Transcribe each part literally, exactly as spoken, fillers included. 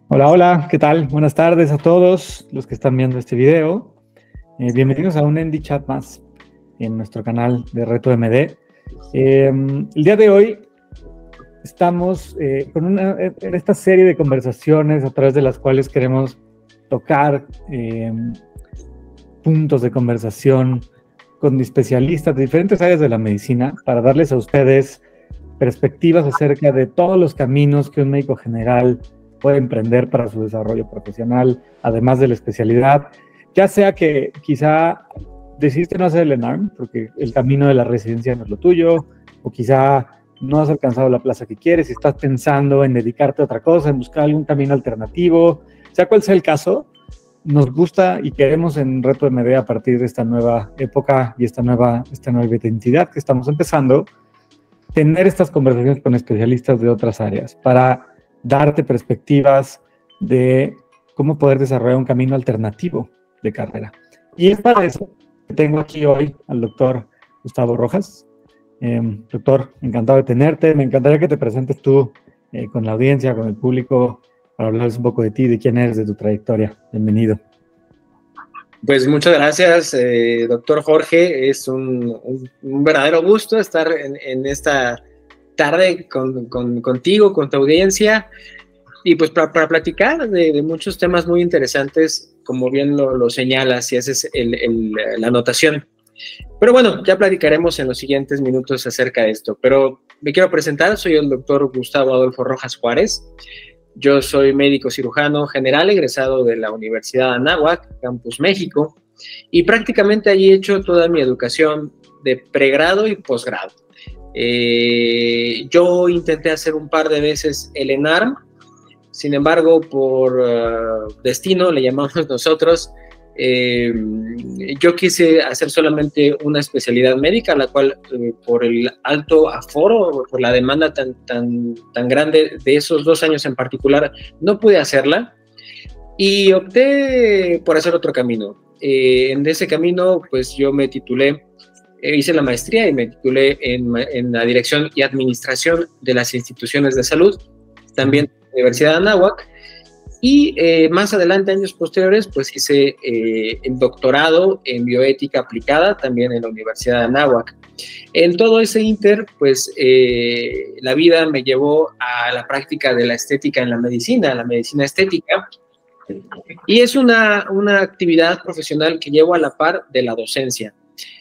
Hola, hola, ¿qué tal? Buenas tardes a todos los que están viendo este video. Eh, bienvenidos a un Endy Chat más en nuestro canal de Reto M D. Eh, el día de hoy estamos eh, con una, en esta serie de conversaciones a través de las cuales queremos tocar eh, puntos de conversación con especialistas de diferentes áreas de la medicina para darles a ustedes perspectivas acerca de todos los caminos que un médico general puede emprender para su desarrollo profesional, además de la especialidad, ya sea que quizá decidiste no hacer el ENARM porque el camino de la residencia no es lo tuyo, o quizá no has alcanzado la plaza que quieres y estás pensando en dedicarte a otra cosa, en buscar algún camino alternativo. Sea cual sea el caso, nos gusta y queremos en Reto M D, a partir de esta nueva época y esta nueva, esta nueva identidad que estamos empezando, tener estas conversaciones con especialistas de otras áreas para darte perspectivas de cómo poder desarrollar un camino alternativo de carrera. Y es para eso que tengo aquí hoy al doctor Gustavo Rojas. Eh, doctor, encantado de tenerte. Me encantaría que te presentes tú eh, con la audiencia, con el público, para hablarles un poco de ti, de quién eres, de tu trayectoria. Bienvenido. Pues muchas gracias, eh, doctor Jorge. Es un, un, un verdadero gusto estar en, en esta tarde con, con, contigo, con tu audiencia, y pues para, para platicar de, de muchos temas muy interesantes, como bien lo, lo señalas, y esa es el, el, la anotación. Pero bueno, ya platicaremos en los siguientes minutos acerca de esto. Pero me quiero presentar, soy el doctor Gustavo Adolfo Rojas Juárez. Yo soy médico cirujano general egresado de la Universidad de Anáhuac, Campus México, y prácticamente allí he hecho toda mi educación de pregrado y posgrado. Eh, yo intenté hacer un par de veces el ENARM, sin embargo, por uh, destino, le llamamos nosotros, eh, yo quise hacer solamente una especialidad médica, la cual eh, por el alto aforo, por la demanda tan, tan, tan grande de esos dos años en particular, no pude hacerla y opté por hacer otro camino. Eh, en ese camino, pues yo me titulé, eh, hice la maestría y me titulé en, en la dirección y administración de las instituciones de salud, también en la Universidad de Anáhuac. Y eh, más adelante, años posteriores, pues hice eh, el doctorado en bioética aplicada también en la Universidad de Anáhuac. En todo ese inter, pues eh, la vida me llevó a la práctica de la estética en la medicina, la medicina estética, y es una, una actividad profesional que llevo a la par de la docencia.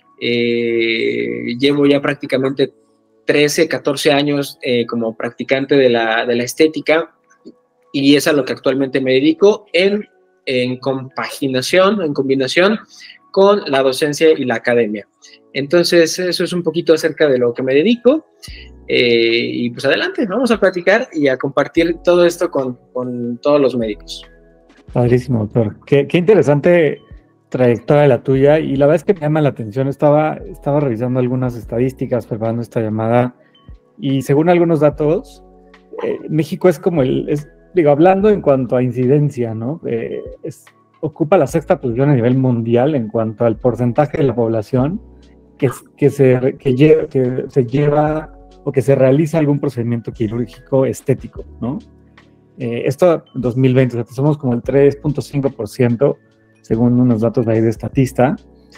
Eh, llevo ya prácticamente trece, catorce años eh, como practicante de la, de la estética, y es a lo que actualmente me dedico en, en compaginación, en combinación con la docencia y la academia. Entonces, eso es un poquito acerca de lo que me dedico. Eh, y pues adelante, vamos a platicar y a compartir todo esto con, con todos los médicos. Padrísimo, doctor. Qué, qué interesante trayectoria la tuya, y la verdad es que me llama la atención. Estaba, estaba revisando algunas estadísticas preparando esta llamada, y según algunos datos, eh, México es como el... Es, Digo, hablando en cuanto a incidencia, ¿no? Eh, es, ocupa la sexta posición a nivel mundial en cuanto al porcentaje de la población que, que, se, que, lleva, que se lleva o que se realiza algún procedimiento quirúrgico estético, ¿no? Eh, esto en dos mil veinte, o sea, somos como el tres punto cinco por ciento, según unos datos de ahí de Statista.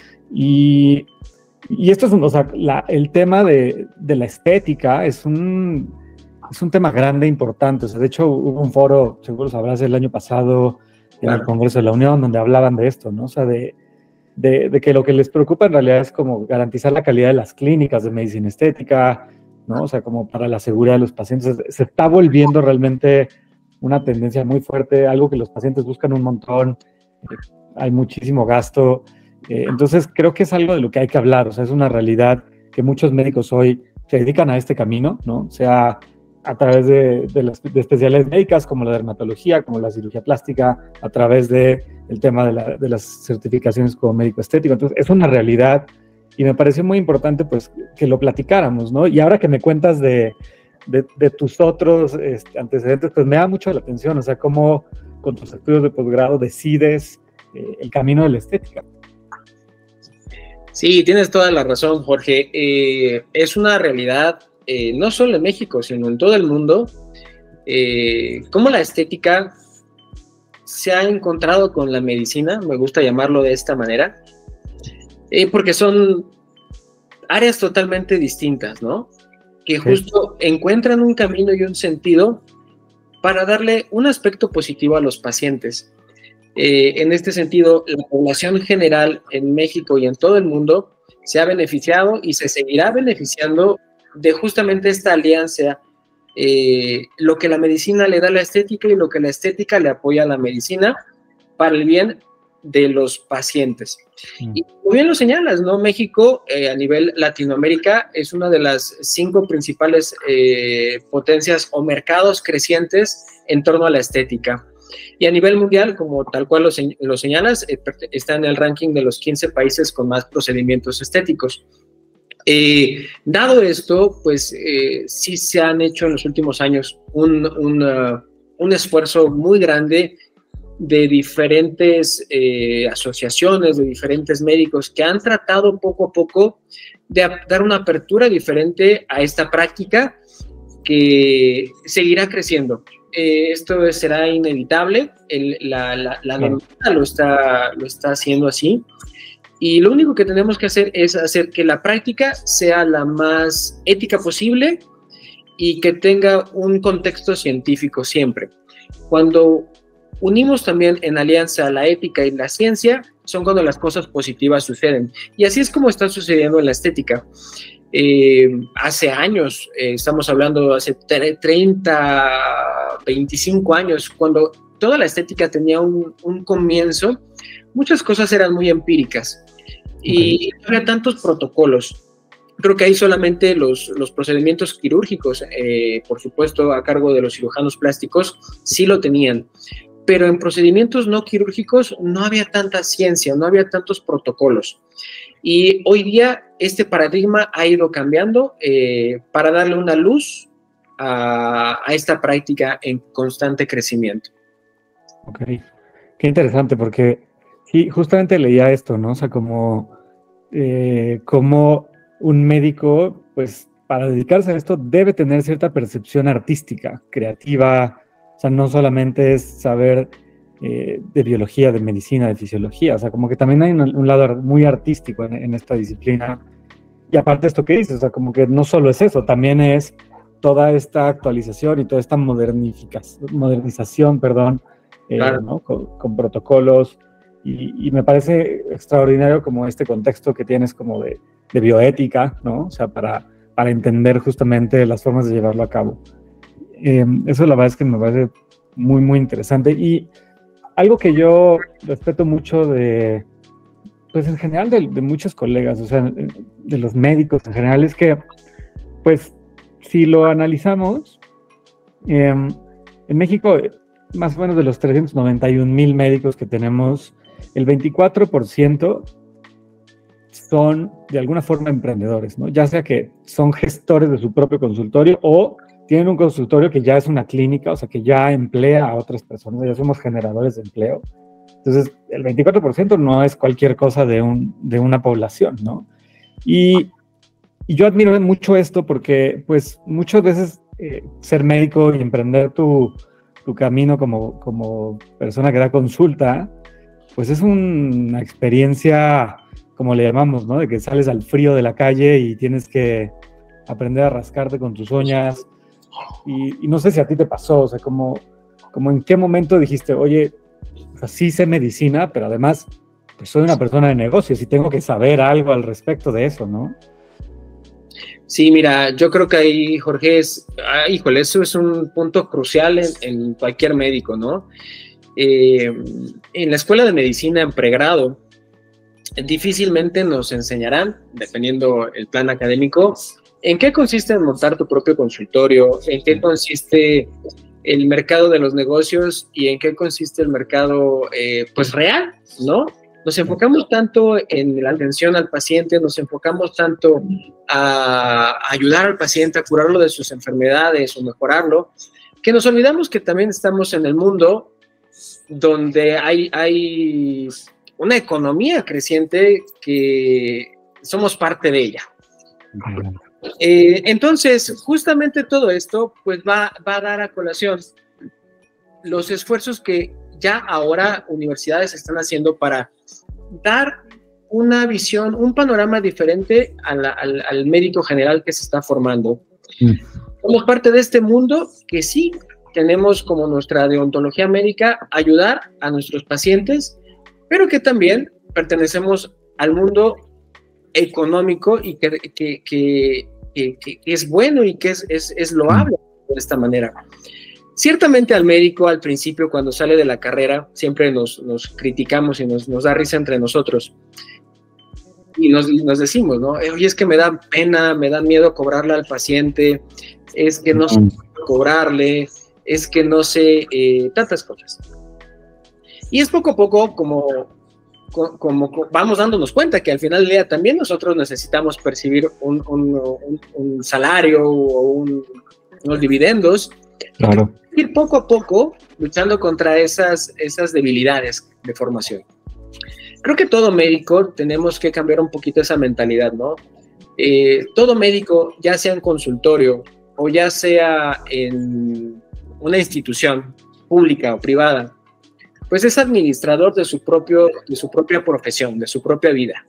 Y, y esto es un, o sea, la, el tema de, de la estética es un... Es un tema grande e importante. O sea, de hecho, hubo un foro, seguro sabrás, el año pasado en claro. el Congreso de la Unión, donde hablaban de esto, ¿no? O sea, de, de, de que lo que les preocupa en realidad es como garantizar la calidad de las clínicas de medicina estética, ¿no? O sea, como para la seguridad de los pacientes. Se está volviendo realmente una tendencia muy fuerte, algo que los pacientes buscan un montón. Eh, hay muchísimo gasto. Eh, entonces, creo que es algo de lo que hay que hablar. O sea, es una realidad que muchos médicos hoy se dedican a este camino, ¿no? O sea, a través de, de, las, de especialidades médicas como la dermatología, como la cirugía plástica, a través del de tema de, la, de las certificaciones como médico estético. Entonces, es una realidad y me pareció muy importante pues que lo platicáramos, ¿no? Y ahora que me cuentas de, de, de tus otros este, antecedentes, pues me da mucho la atención, o sea, cómo con tus estudios de posgrado decides eh, el camino de la estética. Sí, tienes toda la razón, Jorge. Eh, es una realidad Eh, no solo en México, sino en todo el mundo, eh, cómo la estética se ha encontrado con la medicina, me gusta llamarlo de esta manera, eh, porque son áreas totalmente distintas, ¿no? Que justo sí. encuentran un camino y un sentido para darle un aspecto positivo a los pacientes. Eh, en este sentido, la población general en México y en todo el mundo se ha beneficiado y se seguirá beneficiando de justamente esta alianza, eh, lo que la medicina le da a la estética y lo que la estética le apoya a la medicina para el bien de los pacientes. Mm. Y muy bien lo señalas, ¿no? México, eh, a nivel Latinoamérica, es una de las cinco principales eh, potencias o mercados crecientes en torno a la estética. Y a nivel mundial, como tal cual lo, se, lo señalas, eh, está en el ranking de los quince países con más procedimientos estéticos. Eh, dado esto, pues eh, sí se han hecho en los últimos años un, un, uh, un esfuerzo muy grande de diferentes eh, asociaciones, de diferentes médicos que han tratado poco a poco de dar una apertura diferente a esta práctica que seguirá creciendo. Eh, esto será inevitable, el, la, la, la claro. demanda lo está, lo está haciendo así, y lo único que tenemos que hacer es hacer que la práctica sea la más ética posible y que tenga un contexto científico siempre. Cuando unimos también en alianza la ética y la ciencia, son cuando las cosas positivas suceden, y así es como está sucediendo en la estética. Eh, hace años, eh, estamos hablando hace treinta, veinticinco años, cuando toda la estética tenía un, un comienzo, muchas cosas eran muy empíricas y no había tantos protocolos. Creo que ahí solamente los, los procedimientos quirúrgicos, eh, por supuesto a cargo de los cirujanos plásticos, sí lo tenían, pero en procedimientos no quirúrgicos no había tanta ciencia, no había tantos protocolos. Y hoy día este paradigma ha ido cambiando eh, para darle una luz a, a esta práctica en constante crecimiento. Ok, qué interesante, porque sí, justamente leía esto, ¿no? O sea, como, eh, como un médico, pues para dedicarse a esto debe tener cierta percepción artística, creativa, o sea, no solamente es saber Eh, de biología, de medicina, de fisiología, o sea, como que también hay un, un lado muy artístico en, en esta disciplina. Y aparte esto que dices, o sea, como que no solo es eso, también es toda esta actualización y toda esta modernificación, modernización, perdón, eh, claro. ¿no? con, con protocolos, y, y me parece extraordinario como este contexto que tienes como de, de bioética, ¿no? O sea, para, para entender justamente las formas de llevarlo a cabo. Eh, eso la verdad es que me parece muy, muy interesante. Y algo que yo respeto mucho de, pues en general de, de muchos colegas, o sea, de los médicos en general, es que, pues, si lo analizamos, eh, en México, más o menos de los trescientos noventa y un mil médicos que tenemos, el veinticuatro por ciento son de alguna forma emprendedores, ¿no? Ya sea que son gestores de su propio consultorio o tienen un consultorio que ya es una clínica, o sea, que ya emplea a otras personas, ya somos generadores de empleo. Entonces, el veinticuatro por ciento no es cualquier cosa de, un, de una población, ¿no? Y, y yo admiro mucho esto porque, pues, muchas veces eh, ser médico y emprender tu, tu camino como, como persona que da consulta, pues es un, una experiencia, como le llamamos, ¿no? De que sales al frío de la calle y tienes que aprender a rascarte con tus uñas. Y, y no sé si a ti te pasó, o sea, como, como en qué momento dijiste, oye, o sea, sí sé medicina, pero además pues soy una persona de negocios y tengo que saber algo al respecto de eso, ¿no? Sí, mira, yo creo que ahí, Jorge, es, ah, híjole, eso es un punto crucial en, en cualquier médico, ¿no? Eh, en la escuela de medicina en pregrado, difícilmente nos enseñarán, dependiendo el plan académico, en qué consiste en montar tu propio consultorio, en qué consiste el mercado de los negocios y en qué consiste el mercado, eh, pues, real, ¿no? Nos enfocamos tanto en la atención al paciente, nos enfocamos tanto a ayudar al paciente a curarlo de sus enfermedades o mejorarlo, que nos olvidamos que también estamos en el mundo donde hay, hay una economía creciente que somos parte de ella. Eh, entonces, justamente todo esto pues va, va a dar a colación los esfuerzos que ya ahora universidades están haciendo para dar una visión, un panorama diferente a la, al, al médico general que se está formando. Mm. Somos parte de este mundo que sí tenemos como nuestra deontología médica ayudar a nuestros pacientes, pero que también pertenecemos al mundo económico y que, que, que, que, que es bueno y que es, es, es loable de esta manera. Ciertamente al médico al principio cuando sale de la carrera siempre nos, nos criticamos y nos, nos da risa entre nosotros y nos, nos decimos, ¿no? Oye, es que me da pena, me da miedo cobrarle al paciente, es que no sé cobrarle, es que no sé eh, tantas cosas. Y es poco a poco como, como, como vamos dándonos cuenta que al final del día también nosotros necesitamos percibir un, un, un, un salario o un, unos dividendos. Claro. Ir poco a poco luchando contra esas, esas debilidades de formación. Creo que todo médico tenemos que cambiar un poquito esa mentalidad, ¿no? Eh, todo médico, ya sea en consultorio o ya sea en una institución pública o privada, pues es administrador de su, propio, de su propia profesión, de su propia vida.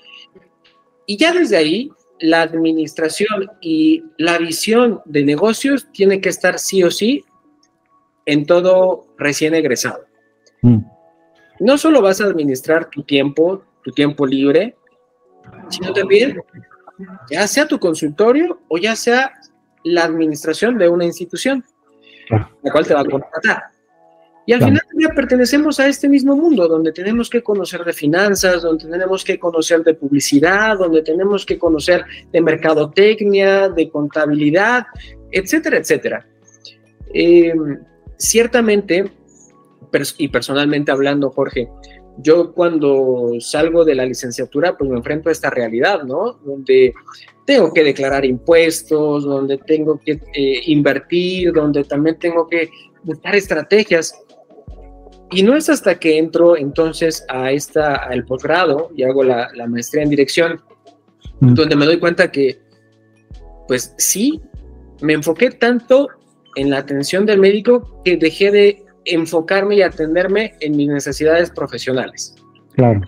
Y ya desde ahí, la administración y la visión de negocios tiene que estar sí o sí en todo recién egresado. Mm. No solo vas a administrar tu tiempo, tu tiempo libre, sino también, ya sea tu consultorio o ya sea la administración de una institución, la cual te va a contratar. Y al final ya pertenecemos a este mismo mundo, donde tenemos que conocer de finanzas, donde tenemos que conocer de publicidad, donde tenemos que conocer de mercadotecnia, de contabilidad, etcétera, etcétera. Eh, ciertamente, y personalmente hablando, Jorge, yo cuando salgo de la licenciatura, pues me enfrento a esta realidad, ¿no? Donde tengo que declarar impuestos, donde tengo que eh, invertir, donde también tengo que buscar estrategias. Y no es hasta que entro entonces a esta, al posgrado y hago la, la maestría en dirección, mm. donde me doy cuenta que, pues sí, me enfoqué tanto en la atención del médico que dejé de enfocarme y atenderme en mis necesidades profesionales. Claro.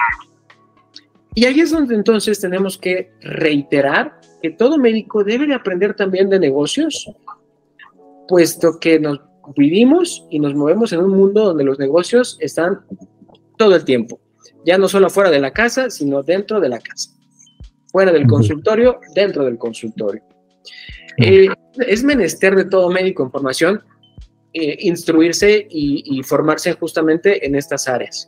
Y ahí es donde entonces tenemos que reiterar que todo médico debe de aprender también de negocios, puesto que nos vivimos y nos movemos en un mundo donde los negocios están todo el tiempo, ya no solo fuera de la casa, sino dentro de la casa, fuera del consultorio, dentro del consultorio. Eh, es menester de todo médico en formación eh, instruirse y, y formarse justamente en estas áreas.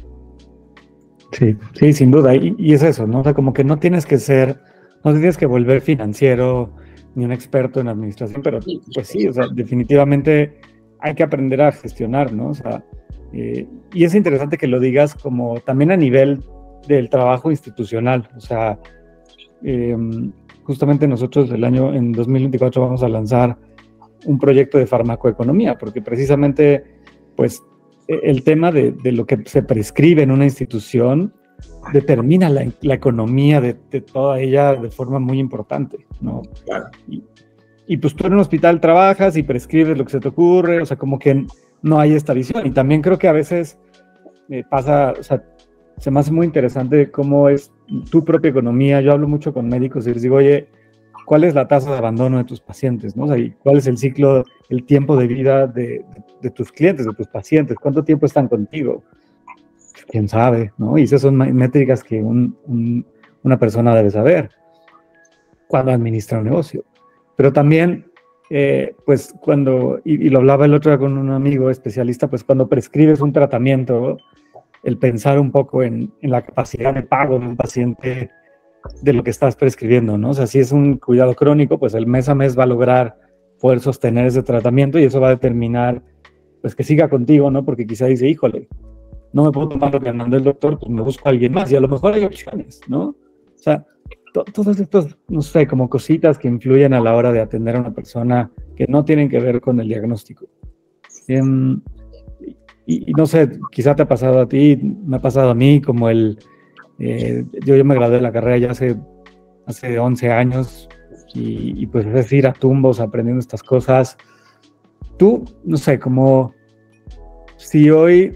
Sí, sí, sin duda, y, y es eso, ¿no? O sea, como que no tienes que ser, no tienes que volver financiero ni un experto en administración, pero pues sí, o sea, definitivamente hay que aprender a gestionar, ¿no? O sea, eh, y es interesante que lo digas como también a nivel del trabajo institucional, o sea, eh, justamente nosotros el año, en dos mil veinticuatro vamos a lanzar un proyecto de farmacoeconomía, porque precisamente, pues, el tema de, de lo que se prescribe en una institución determina la, la economía de, de toda ella de forma muy importante, ¿no? Claro. Y, y pues tú en un hospital trabajas y prescribes lo que se te ocurre, o sea, como que no hay esta visión. Y también creo que a veces eh, pasa, o sea, se me hace muy interesante cómo es tu propia economía. Yo hablo mucho con médicos y les digo, oye, ¿cuál es la tasa de abandono de tus pacientes, ¿no? O sea, ¿cuál es el ciclo, el tiempo de vida de, de, de tus clientes, de tus pacientes? ¿Cuánto tiempo están contigo? Quién sabe, ¿no? Y esas son métricas que un, un, una persona debe saber cuando administra un negocio. Pero también, eh, pues cuando, y, y lo hablaba el otro día con un amigo especialista, pues cuando prescribes un tratamiento, el pensar un poco en, en la capacidad de pago de un paciente de lo que estás prescribiendo, ¿no? O sea, si es un cuidado crónico, pues el mes a mes va a lograr poder sostener ese tratamiento y eso va a determinar, pues que siga contigo, ¿no? Porque quizá dice, híjole, no me puedo tomar lo que mandó el doctor, pues me busco a alguien más y a lo mejor hay opciones, ¿no? O sea, to todos estos, no sé, como cositas que influyen a la hora de atender a una persona que no tienen que ver con el diagnóstico. Eh, y, y no sé, quizá te ha pasado a ti, me ha pasado a mí, como el, eh, yo, yo me gradué de la carrera ya hace, hace once años y, y pues es ir a tumbos aprendiendo estas cosas. Tú, no sé, como... si hoy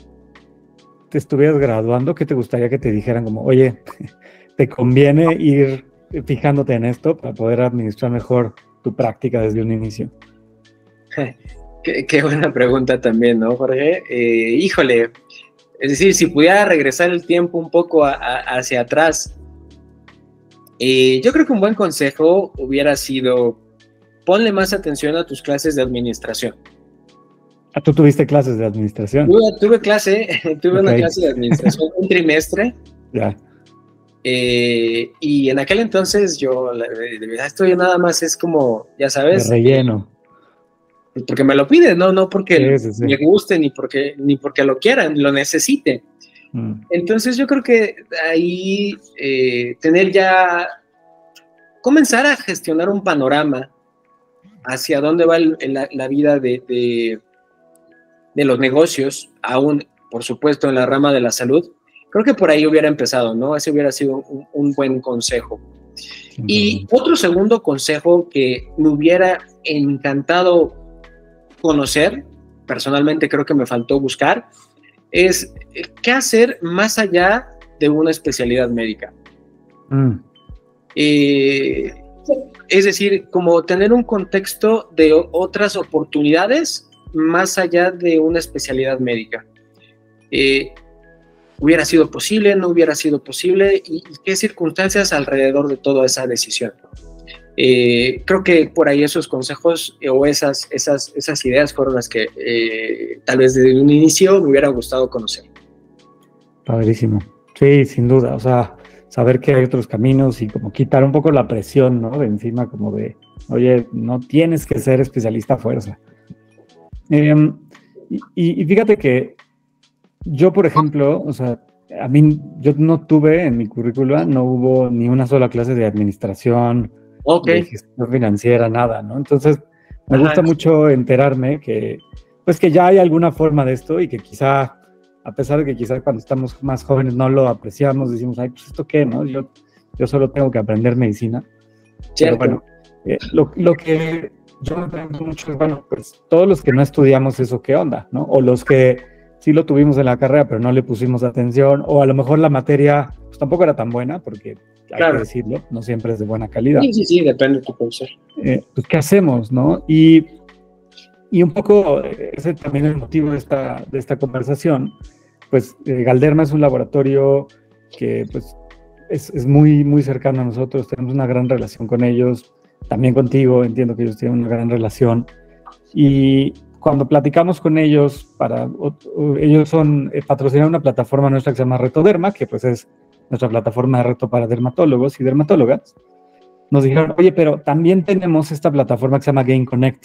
te estuvieras graduando, ¿qué te gustaría que te dijeran? Como, oye, te conviene ir fijándote en esto para poder administrar mejor tu práctica desde un inicio. Qué, qué buena pregunta también, ¿no, Jorge? Eh, híjole, es decir, si pudiera regresar el tiempo un poco a, a, hacia atrás, eh, yo creo que un buen consejo hubiera sido, ponle más atención a tus clases de administración. Ah, ¿tú tuviste clases de administración? Tuve, tuve clase, tuve okay. una clase de administración, un trimestre. Ya. Eh, y en aquel entonces yo, de verdad, esto ya nada más es como, ya sabes. De relleno. Eh, porque me lo piden, no, no porque sí, sí, sí. me guste, ni porque, ni porque lo quieran, lo necesite. Mm. Entonces yo creo que ahí eh, tener ya, comenzar a gestionar un panorama hacia dónde va el, la, la vida de, de, de los negocios, aún, por supuesto, en la rama de la salud. Creo que por ahí hubiera empezado, ¿no? Ese hubiera sido un, un buen consejo. Sí, y otro segundo consejo que me hubiera encantado conocer, personalmente creo que me faltó buscar, es qué hacer más allá de una especialidad médica. Mm. Eh, es decir, como tener un contexto de otras oportunidades más allá de una especialidad médica. Eh, ¿Hubiera sido posible? ¿No hubiera sido posible? ¿Y, y qué circunstancias alrededor de toda esa decisión? Eh, creo que por ahí esos consejos eh, o esas, esas, esas ideas fueron las que eh, tal vez desde un inicio me hubiera gustado conocer. Padrísimo. Sí, sin duda. O sea, saber que hay otros caminos y como quitar un poco la presión, ¿no? De encima, como de, oye, no tienes que ser especialista a fuerza. Eh, y, y fíjate que yo, por ejemplo, o sea, a mí, yo no tuve en mi currícula, no hubo ni una sola clase de administración, okay. de gestión financiera, nada, ¿no? Entonces, me Ajá. gusta mucho enterarme que, pues que ya hay alguna forma de esto y que quizá, a pesar de que quizá cuando estamos más jóvenes no lo apreciamos, decimos, ay, pues ¿esto qué, no? Yo, yo solo tengo que aprender medicina. Cierto. Pero bueno, eh, lo, lo que yo me pregunto mucho es, bueno, pues todos los que no estudiamos eso, ¿qué onda, no? O los que sí lo tuvimos en la carrera, pero no le pusimos atención, o a lo mejor la materia pues tampoco era tan buena, porque hay claro. que decirlo, no siempre es de buena calidad. Sí, sí, sí, depende de tu profesor. Eh, pues, ¿qué hacemos, no? Y, y un poco, ese también es el motivo de esta, de esta conversación, pues eh, Galderma es un laboratorio que pues es, es muy, muy cercano a nosotros, tenemos una gran relación con ellos, también contigo, entiendo que ellos tienen una gran relación, y cuando platicamos con ellos, para, o, o, ellos son eh, patrocinan una plataforma nuestra que se llama Retoderma, que pues es nuestra plataforma de reto para dermatólogos y dermatólogas. Nos dijeron, oye, pero también tenemos esta plataforma que se llama Gain Connect.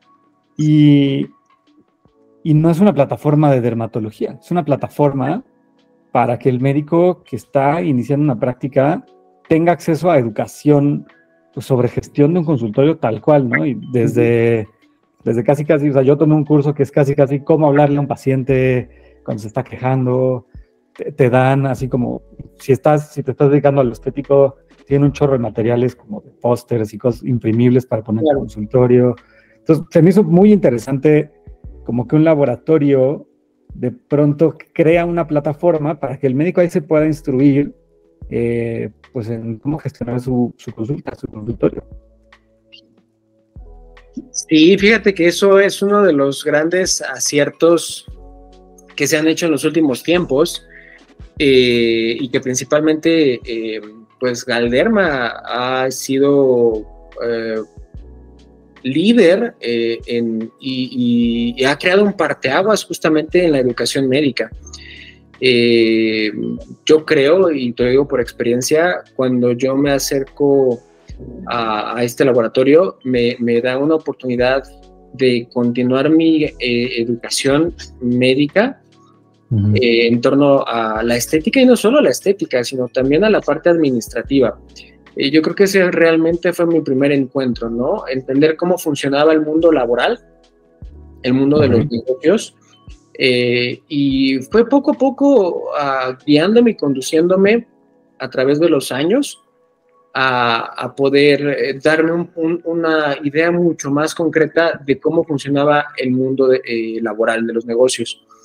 Y, y no es una plataforma de dermatología, es una plataforma para que el médico que está iniciando una práctica tenga acceso a educación pues, sobre gestión de un consultorio tal cual, ¿no? Y desde... Desde casi casi, o sea, yo tomé un curso que es casi casi cómo hablarle a un paciente cuando se está quejando, te, te dan así como, si estás, si te estás dedicando a lo estético, tienen un chorro de materiales como de pósters y cosas imprimibles para poner en el consultorio. Entonces, se me hizo muy interesante como que un laboratorio de pronto crea una plataforma para que el médico ahí se pueda instruir eh, pues en cómo gestionar su, su consulta, su consultorio. Sí, fíjate que eso es uno de los grandes aciertos que se han hecho en los últimos tiempos eh, y que principalmente eh, pues Galderma ha sido eh, líder eh, en, y, y, y ha creado un parteaguas justamente en la educación médica. Eh, yo creo, y te lo digo por experiencia, cuando yo me acerco A, a este laboratorio me, me da una oportunidad de continuar mi eh, educación médica uh-huh. eh, en torno a la estética, y no solo a la estética, sino también a la parte administrativa. Eh, yo creo que ese realmente fue mi primer encuentro, ¿no? Entender cómo funcionaba el mundo laboral, el mundo uh-huh. de los negocios, eh, y fue poco a poco uh, guiándome y conduciéndome a través de los años A, a poder eh, darme un, un, una idea mucho más concreta de cómo funcionaba el mundo de, eh, laboral de los negocios.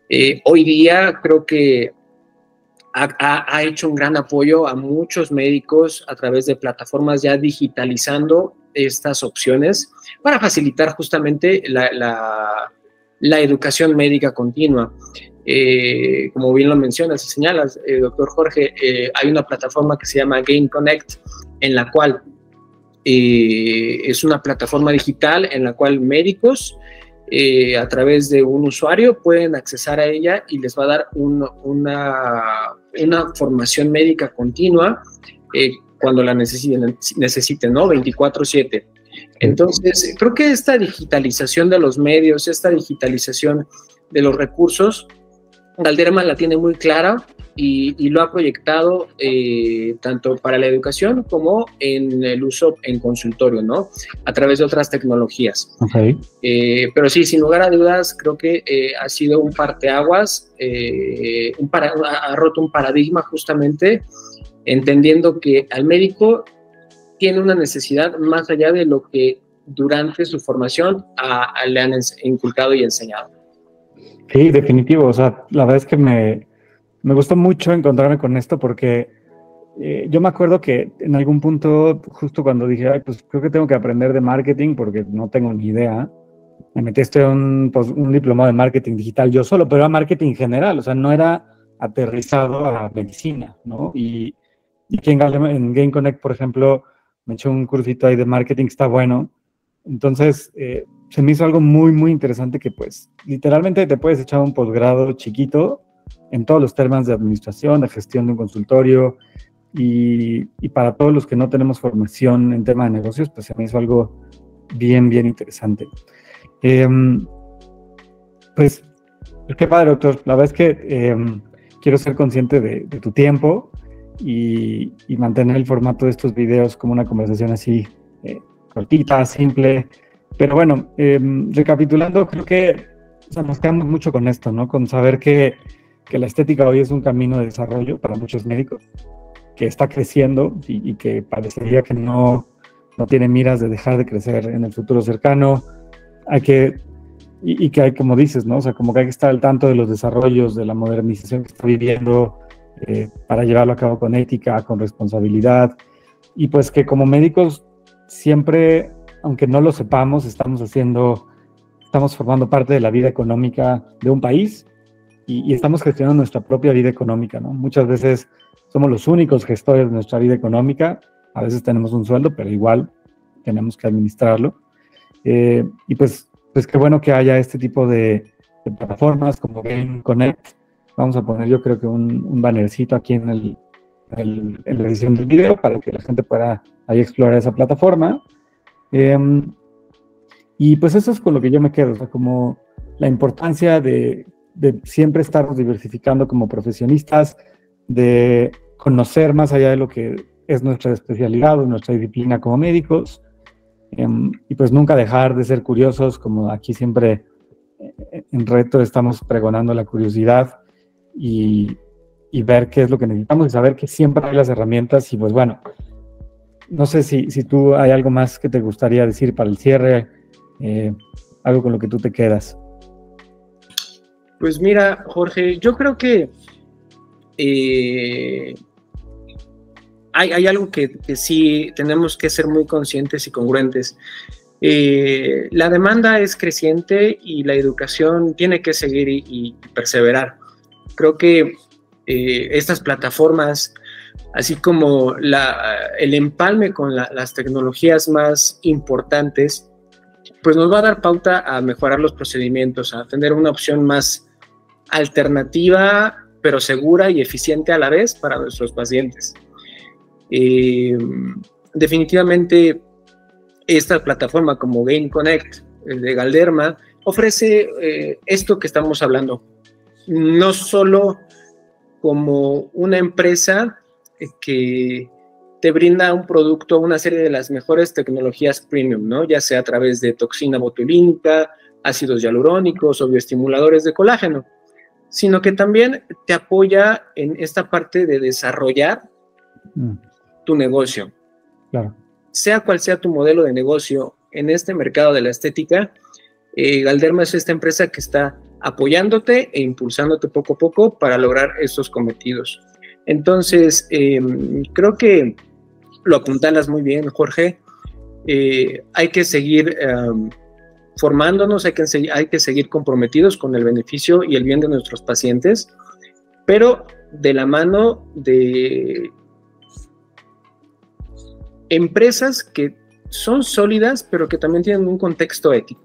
Eh, hoy día creo que ha, ha, ha hecho un gran apoyo a muchos médicos a través de plataformas ya digitalizando estas opciones para facilitar justamente la, la, la educación médica continua. Eh, como bien lo mencionas y señalas, eh, doctor Jorge, eh, hay una plataforma que se llama Gain Connect, en la cual eh, es una plataforma digital en la cual médicos eh, a través de un usuario pueden accesar a ella y les va a dar un, una, una formación médica continua eh, cuando la necesiten, necesiten, ¿no? veinticuatro siete. Entonces, creo que esta digitalización de los medios, esta digitalización de los recursos, Galderma la tiene muy clara y, y lo ha proyectado eh, tanto para la educación como en el uso en consultorio, ¿no? A través de otras tecnologías. Okay. Eh, pero sí, sin lugar a dudas, creo que eh, ha sido un parteaguas, eh, un para, ha roto un paradigma justamente, entendiendo que al médico tiene una necesidad más allá de lo que durante su formación a, a le han inculcado y enseñado. Sí, definitivo. O sea, la verdad es que me, me gustó mucho encontrarme con esto porque eh, yo me acuerdo que en algún punto, justo cuando dije, ay, pues creo que tengo que aprender de marketing porque no tengo ni idea, me metí a estudiar un, pues, un diplomado de marketing digital yo solo, pero era marketing general, o sea, no era aterrizado a medicina, ¿no? Y, y aquí en, en Gain Connect, por ejemplo, me eché un cursito ahí de marketing, está bueno. Entonces, eh, se me hizo algo muy, muy interesante que, pues, literalmente te puedes echar un posgrado chiquito en todos los temas de administración, de gestión de un consultorio, y, y para todos los que no tenemos formación en tema de negocios, pues se me hizo algo bien, bien interesante. Eh, pues, qué padre, doctor. La verdad es que eh, quiero ser consciente de, de tu tiempo y, y mantener el formato de estos videos como una conversación así eh, cortita, simple. Pero bueno, eh, recapitulando, creo que o sea, nos quedamos mucho con esto, ¿no? Con saber que, que la estética hoy es un camino de desarrollo para muchos médicos, que está creciendo y, y que parecería que no, no tiene miras de dejar de crecer en el futuro cercano. Hay que, y, y que hay, como dices, ¿no? O sea, como que hay que estar al tanto de los desarrollos, de la modernización que está viviendo, eh, para llevarlo a cabo con ética, con responsabilidad. Y pues que como médicos siempre, aunque no lo sepamos, estamos haciendo, estamos formando parte de la vida económica de un país y, y estamos gestionando nuestra propia vida económica, ¿no? Muchas veces somos los únicos gestores de nuestra vida económica, a veces tenemos un sueldo, pero igual tenemos que administrarlo. Eh, y pues, pues qué bueno que haya este tipo de, de plataformas como Gain Connect. Vamos a poner yo creo que un, un bannercito aquí en, el, el, en la edición del video para que la gente pueda ahí explorar esa plataforma. Eh, y pues eso es con lo que yo me quedo, o sea, como la importancia de, de siempre estarnos diversificando como profesionistas, de conocer más allá de lo que es nuestra especialidad o nuestra disciplina como médicos, eh, y pues nunca dejar de ser curiosos, como aquí siempre eh, en Reto estamos pregonando la curiosidad y, y ver qué es lo que necesitamos y saber que siempre hay las herramientas. Y pues bueno, no sé si, si tú hay algo más que te gustaría decir para el cierre, eh, algo con lo que tú te quedas. Pues mira, Jorge, yo creo que eh, hay, hay algo que, que sí tenemos que ser muy conscientes y congruentes. Eh, la demanda es creciente y la educación tiene que seguir y, y perseverar. Creo que eh, estas plataformas, así como la, el empalme con la, las tecnologías más importantes, pues nos va a dar pauta a mejorar los procedimientos, a tener una opción más alternativa, pero segura y eficiente a la vez para nuestros pacientes. Eh, definitivamente, esta plataforma como Gain Connect de Galderma ofrece eh, esto que estamos hablando, no solo como una empresa que te brinda un producto, una serie de las mejores tecnologías premium, ¿no? Ya sea a través de toxina botulínica, ácidos hialurónicos o bioestimuladores de colágeno, sino que también te apoya en esta parte de desarrollar mm. tu negocio. Claro. Sea cual sea tu modelo de negocio en este mercado de la estética, eh, Galderma es esta empresa que está apoyándote e impulsándote poco a poco para lograr estos cometidos. Entonces, eh, creo que lo apuntalas muy bien, Jorge. Eh, hay que seguir um, formándonos, hay que, hay que seguir comprometidos con el beneficio y el bien de nuestros pacientes, pero de la mano de empresas que son sólidas, pero que también tienen un contexto ético.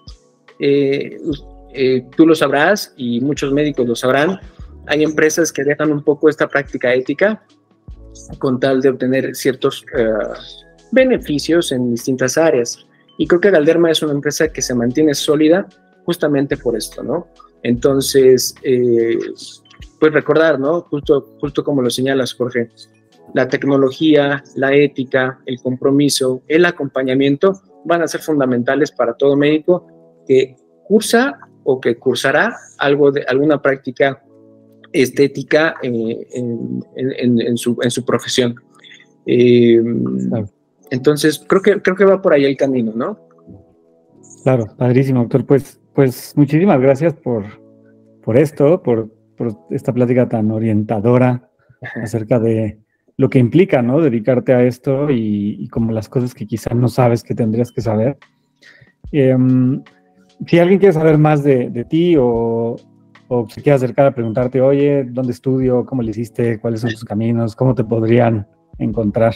Eh, eh, tú lo sabrás y muchos médicos lo sabrán, hay empresas que dejan un poco esta práctica ética con tal de obtener ciertos uh, beneficios en distintas áreas. Y creo que Galderma es una empresa que se mantiene sólida justamente por esto, ¿no? Entonces, eh, pues recordar, ¿no? Justo, justo como lo señalas, Jorge, la tecnología, la ética, el compromiso, el acompañamiento van a ser fundamentales para todo médico que cursa o que cursará algo de alguna práctica estética eh, en, en, en, su, en su profesión. Eh, claro. Entonces, creo que, creo que va por ahí el camino, ¿no? Claro, padrísimo, doctor. Pues, pues muchísimas gracias por, por esto, por, por esta plática tan orientadora acerca de lo que implica, ¿no? Dedicarte a esto y, y como las cosas que quizás no sabes que tendrías que saber. Eh, si alguien quiere saber más de, de ti o, o se quiere acercar a preguntarte, oye, ¿dónde estudio? ¿Cómo le hiciste? ¿Cuáles son tus caminos? ¿Cómo te podrían encontrar?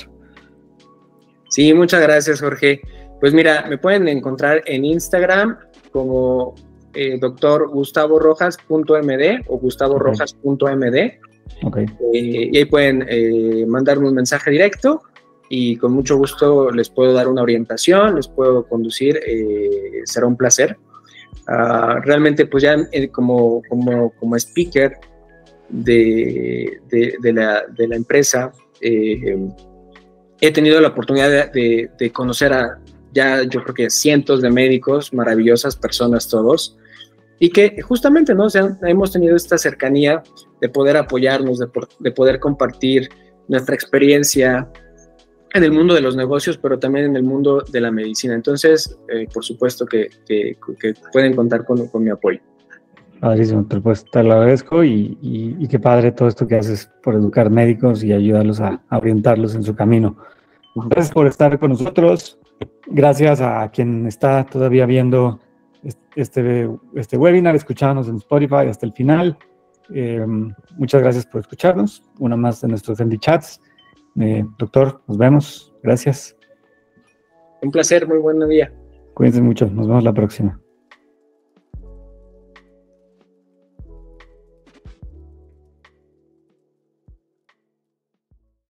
Sí, muchas gracias, Jorge. Pues mira, me pueden encontrar en Instagram como eh, doctor gustavo rojas punto m d o gustavo rojas punto m d. Okay. Eh, y ahí pueden eh, mandarme un mensaje directo y con mucho gusto les puedo dar una orientación, les puedo conducir, eh, será un placer. Uh, realmente pues ya eh, como, como, como speaker de, de, de, la, de la empresa eh, he tenido la oportunidad de, de, de conocer a ya yo creo que cientos de médicos, maravillosas personas todos, y que justamente, ¿no? O sea, hemos tenido esta cercanía de poder apoyarnos, de, de poder compartir nuestra experiencia en el mundo de los negocios, pero también en el mundo de la medicina. Entonces, eh, por supuesto que, que, que pueden contar con, con mi apoyo. Padrísimo, doctor. Pues te lo agradezco y, y, y qué padre todo esto que haces por educar médicos y ayudarlos a, a orientarlos en su camino. Gracias por estar con nosotros. Gracias a quien está todavía viendo este, este webinar, escuchándonos en Spotify hasta el final. Eh, muchas gracias por escucharnos. Una más de nuestros Fendi Chats. Eh, doctor, nos vemos. Gracias. Un placer, muy buen día. Cuídense mucho. Nos vemos la próxima.